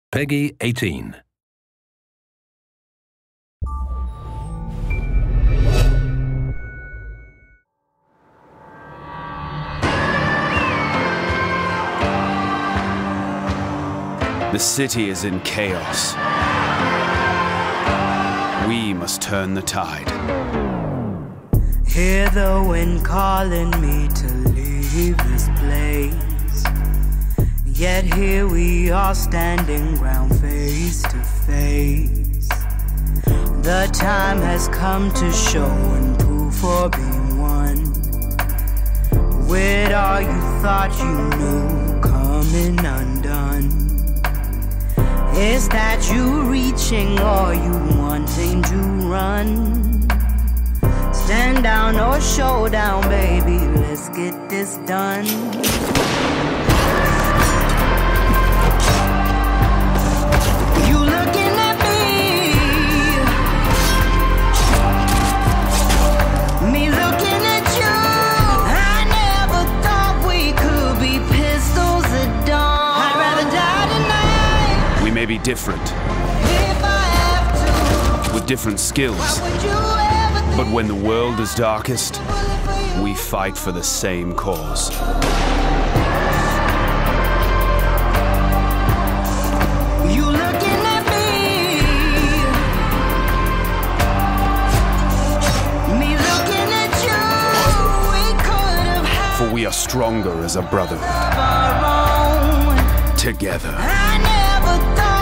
Peggy 18. The city is in chaos. We must turn the tide. Hear the wind calling me to leave this place. Yet here we are standing ground face to face. The time has come to show and prove for being one. With all you thought you knew coming undone. Is that you reaching or you wanting to run? Stand down or show down, baby, let's get this done. You looking at me looking at you. I never thought we could be pistols at dawn. I'd rather die tonight. We may be different, If I have to, with different skills, why would you ever think but when the world is darkest, we fight for the same cause. you looking at me looking at you? We could have had For we are stronger as a brotherhood, our own. together. I never thought